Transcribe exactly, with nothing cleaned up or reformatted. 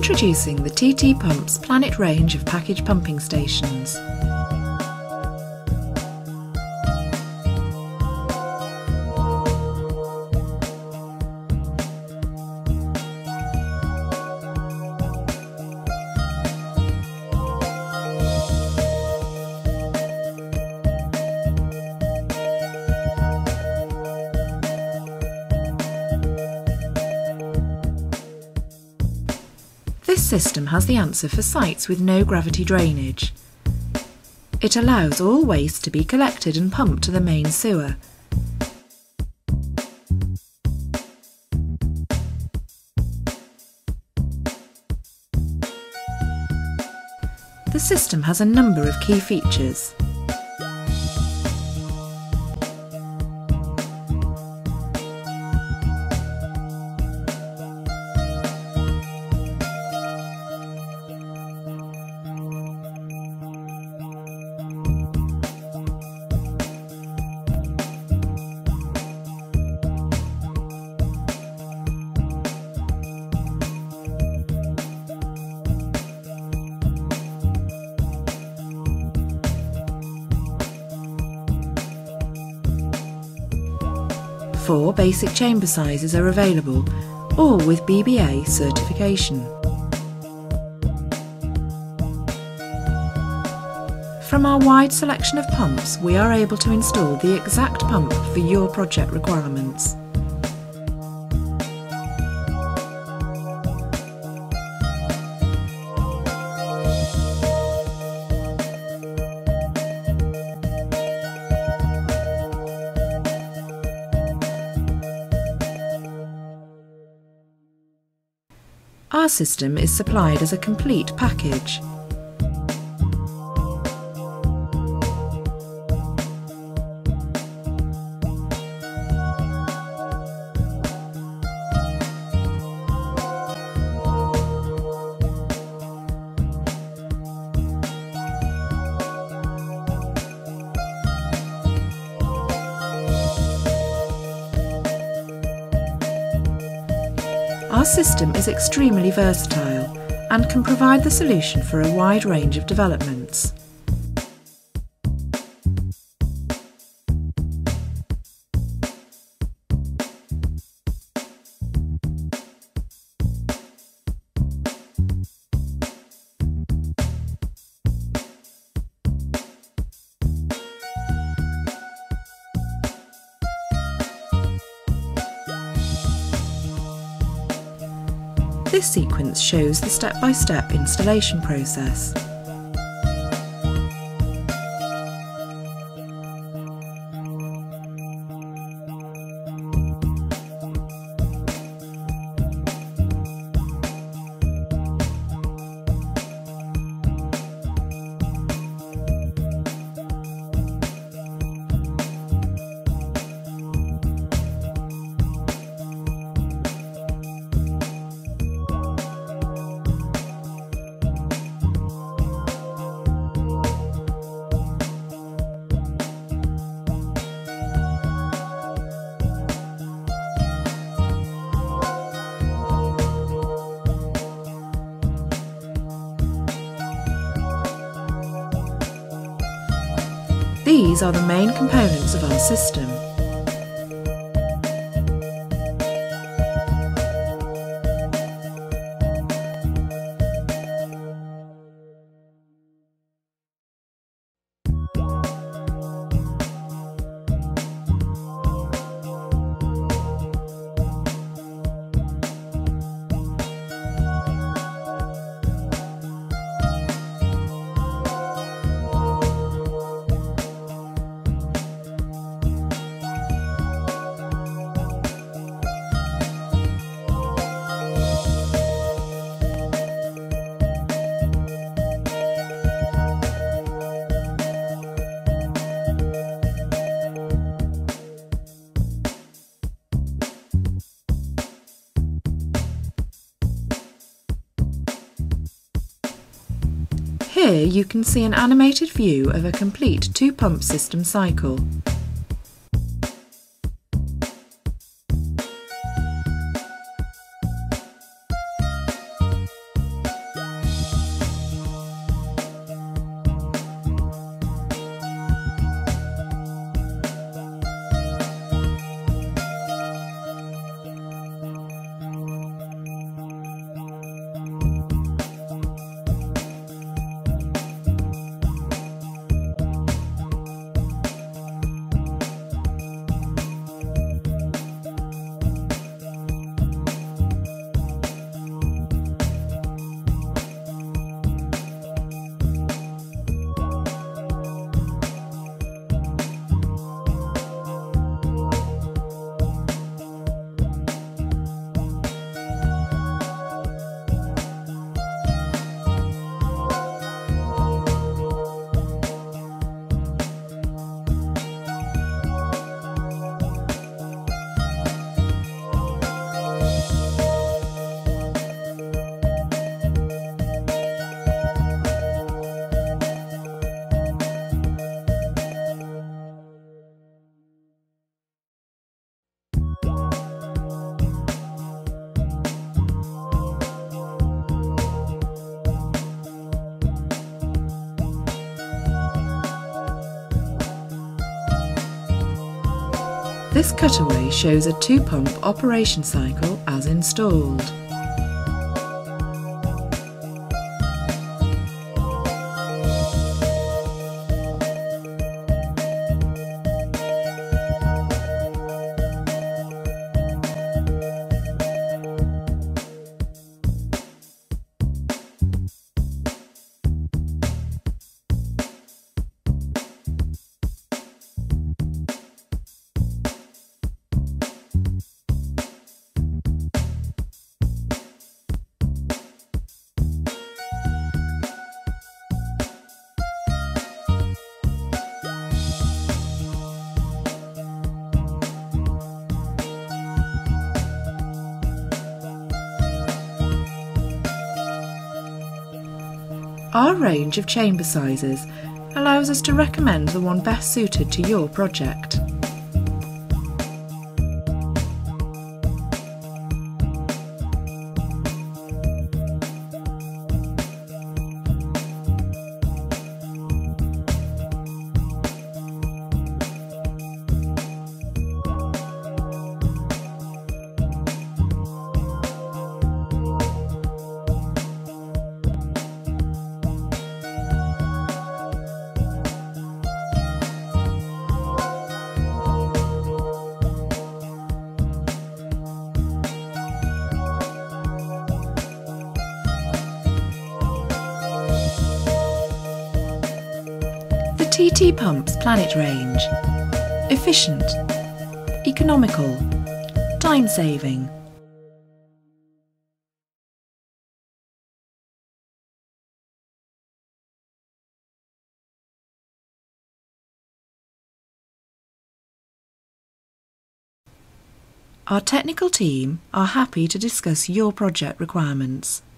Introducing the T T Pump's Planet range of package pumping stations. This system has the answer for sites with no gravity drainage. It allows all waste to be collected and pumped to the main sewer. The system has a number of key features. Four basic chamber sizes are available, all with B B A certification. From our wide selection of pumps, we are able to install the exact pump for your project requirements. Our system is supplied as a complete package. Our system is extremely versatile and can provide the solution for a wide range of developments. This sequence shows the step-by-step installation process. These are the main components of our system. Here you can see an animated view of a complete two-pump system cycle. This cutaway shows a two-pump operation cycle as installed. Our range of chamber sizes allows us to recommend the one best suited to your project. T T Pumps Planet Range. Efficient, economical, time-saving. Our technical team are happy to discuss your project requirements.